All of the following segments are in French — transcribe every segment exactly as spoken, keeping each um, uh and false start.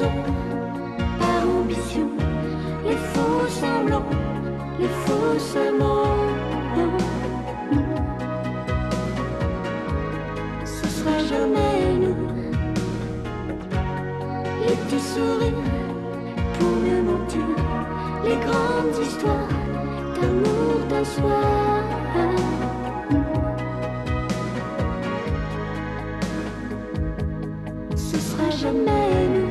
raison, par ambition, les faux semblants, les fausses amants. Ce sera jamais nous. Les petits sourires pour mieux mentir, les grandes histoires d'amour d'un soir. Ce sera jamais nous.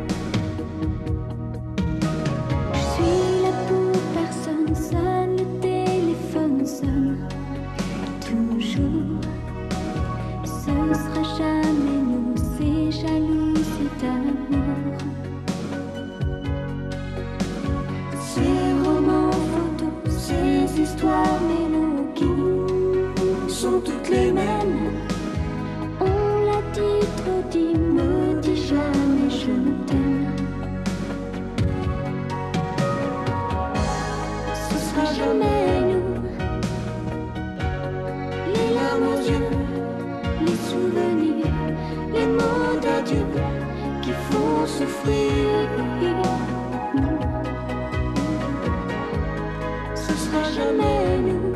Je suis là pour personne, sonne le téléphone, sonne toujours. Ce sera jamais nous, c'est jaloux, c'est amour. Ces romans photos, ces histoires mélos qui sont toutes les mêmes. On l'a dit, trop dit, me dis jamais je t'aime. Ce sera jamais nous. Les larmes aux yeux, les souvenirs, les mots d'adieu qui font souffrir. Ce sera jamais nous.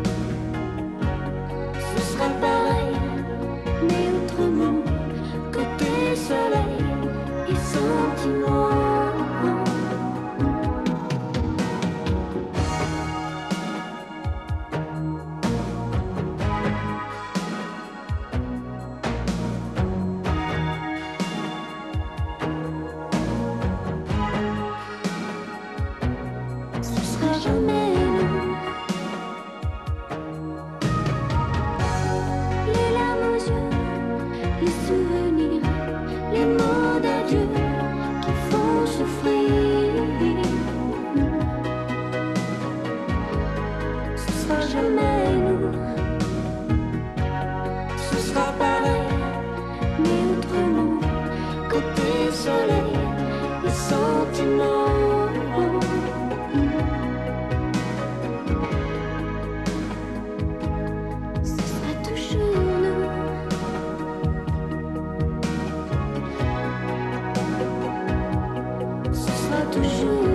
Ce sera pareil, mais autrement. Côté soleil et sentiment. Ce sera jamais nous. Les larmes aux yeux, les souvenirs, les mots d'adieu qui font souffrir. Ce sera jamais nous. Ce sera pareil, mais autrement. Côté soleil et sentiment. Ce sera toujours nous. Ce sera toujours